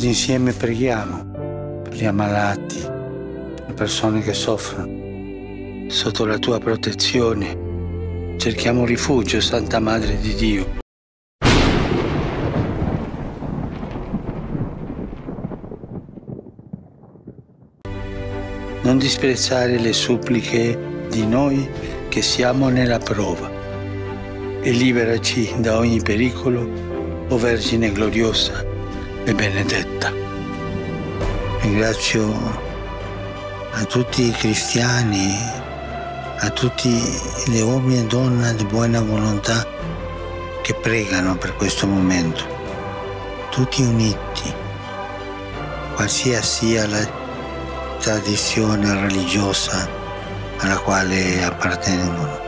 Tutti insieme preghiamo per gli ammalati, per le persone che soffrono. Sotto la tua protezione cerchiamo rifugio, Santa Madre di Dio. Non disprezzare le suppliche di noi che siamo nella prova e liberaci da ogni pericolo, o Vergine gloriosa e benedetta. Ringrazio a tutti i cristiani, a tutti gli uomini e donne di buona volontà che pregano per questo momento, tutti uniti, qualsiasi sia la tradizione religiosa alla quale appartengono.